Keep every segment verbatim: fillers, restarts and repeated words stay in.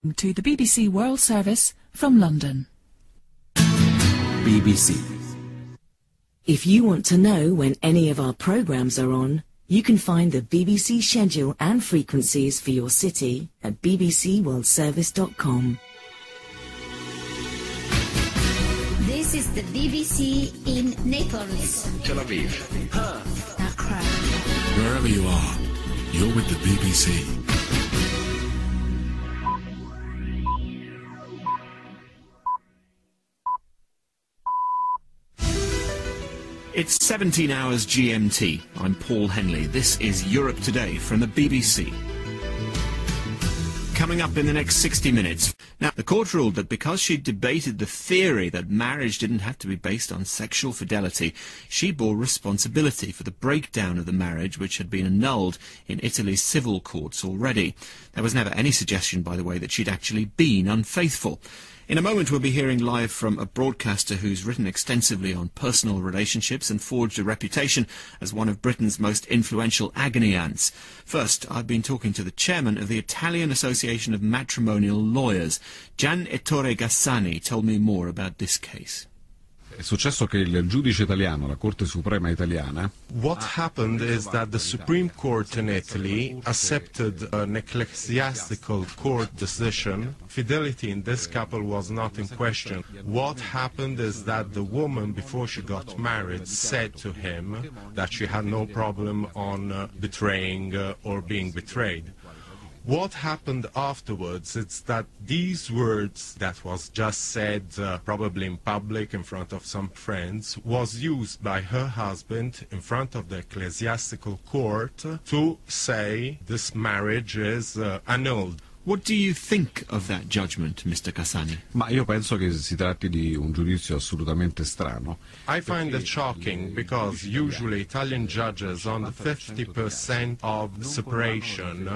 To the B B C World Service from London. B B C. If you want to know when any of our programmes are on, you can find the B B C schedule and frequencies for your city at b b c world service dot com. This is the B B C in Naples, Tel Aviv, Perth, Accra. Wherever you are, you're with the B B C. It's seventeen hours G M T. I'm Paul Henley. This is Europe Today from the B B C. Coming up in the next sixty minutes. Now, the court ruled that because she debated the theory that marriage didn't have to be based on sexual fidelity, she bore responsibility for the breakdown of the marriage which had been annulled in Italy's civil courts already. There was never any suggestion, by the way, that she'd actually been unfaithful. In a moment we'll be hearing live from a broadcaster who's written extensively on personal relationships and forged a reputation as one of Britain's most influential agony aunts. First, I've been talking to the chairman of the Italian Association of Matrimonial Lawyers. Gian Ettore Gassani told me more about this case. È successo che il giudice italiano, la Corte Suprema italiana... What happened is that the Supreme Court in Italy accepted an ecclesiastical court decision. Fidelity in this couple was not in question. What happened is that the woman, before she got married, said to him that she had no problem on uh, betraying uh, or being betrayed. What happened afterwards is that these words that was just said, uh, probably in public in front of some friends, was used by her husband in front of the ecclesiastical court to say this marriage is uh, annulled. What do you think of that judgment, Mister Gassani? Ma io penso che si tratti di un giudizio assolutamente strano. I find it shocking because usually Italian judges on the fifty percent of separation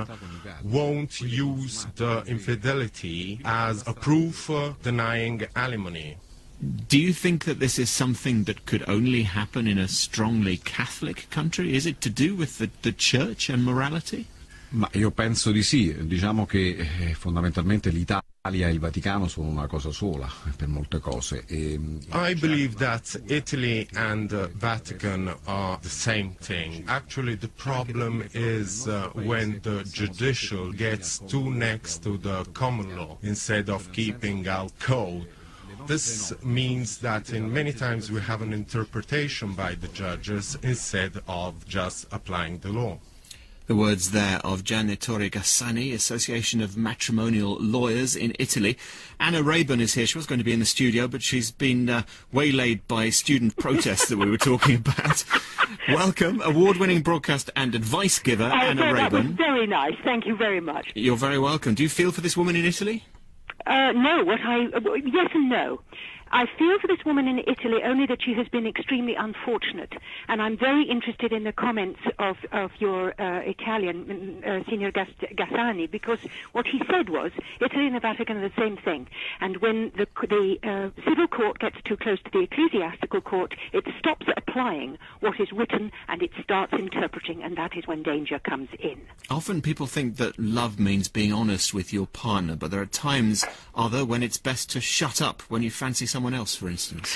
won't use the infidelity as a proof uh, denying alimony. Do you think that this is something that could only happen in a strongly Catholic country? Is it to do with the, the church and morality? Ma io penso di sì, diciamo che eh, fondamentalmente l'Italia e il Vaticano sono una cosa sola per molte cose. E, I believe that Italy and uh, Vatican are the same thing. Actually, the problem is uh, when the judicial gets too next to the common law instead of keeping our code. This means that in many times we have an interpretation by the judges instead of just applying the law. The words there of Gian Ettore Gassani, Association of Matrimonial Lawyers in Italy. Anna Rayburn is here. She was going to be in the studio, but she's been uh, waylaid by student protests that we were talking about. Welcome, award-winning broadcaster and advice giver, uh, Anna so Rayburn. That was very nice. Thank you very much. You're very welcome. Do you feel for this woman in Italy? Uh, no, what I... Uh, yes and no. I feel for this woman in Italy only that she has been extremely unfortunate, and I'm very interested in the comments of, of your uh, Italian, uh, Signor Gassani, because what he said was, Italy and the Vatican are the same thing, and when the, the uh, civil court gets too close to the ecclesiastical court, it stops applying what is written and it starts interpreting, and that is when danger comes in. Often people think that love means being honest with your partner, but there are times, are there, when it's best to shut up when you fancy someone someone else, for instance?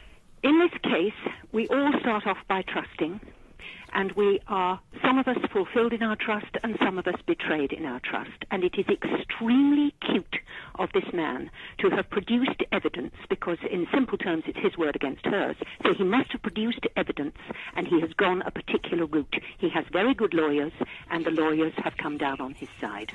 In this case, we all start off by trusting, and we are, some of us fulfilled in our trust and some of us betrayed in our trust. And it is extremely cute of this man to have produced evidence, because in simple terms it's his word against hers. So he must have produced evidence, and he has gone a particular route. He has very good lawyers, and the lawyers have come down on his side.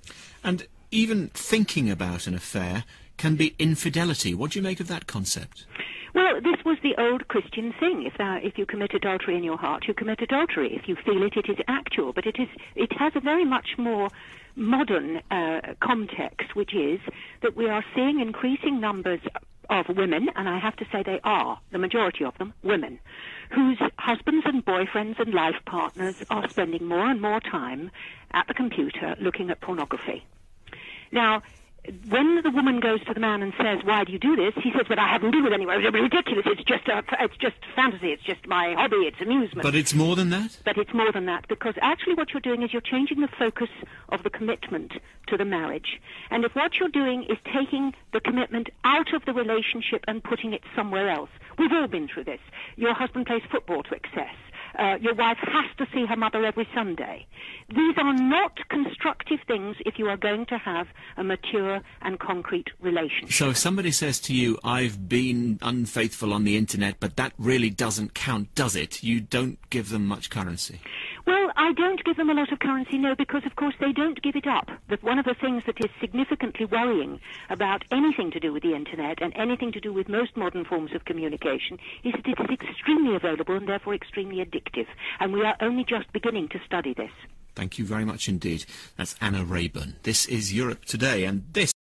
And even thinking about an affair can be infidelity. What do you make of that concept? Well, this was the old Christian thing. If, thou, if you commit adultery in your heart, you commit adultery. If you feel it, it is actual. But it is it has a very much more modern uh, context, which is that we are seeing increasing numbers of women, and I have to say they are, the majority of them, women, whose husbands and boyfriends and life partners are spending more and more time at the computer looking at pornography. Now, when the woman goes to the man and says, why do you do this? He says, but I haven't been with anyone. It's ridiculous. It's just a, it's just fantasy. It's just my hobby. It's amusement. But it's more than that? But it's more than that, because actually what you're doing is you're changing the focus of the commitment to the marriage. And if what you're doing is taking the commitment out of the relationship and putting it somewhere else, we've all been through this. Your husband plays football to excess. Uh, your wife has to see her mother every Sunday. These are not constructive things if you are going to have a mature and concrete relationship. So if somebody says to you, I've been unfaithful on the internet, but that really doesn't count, does it? You don't give them much currency. Well, I don't give them a lot of currency, no, because, of course, they don't give it up. But one of the things that is significantly worrying about anything to do with the internet and anything to do with most modern forms of communication is that it is extremely available and therefore extremely addictive. And we are only just beginning to study this. Thank you very much indeed. That's Anna Rayburn. This is Europe Today, and this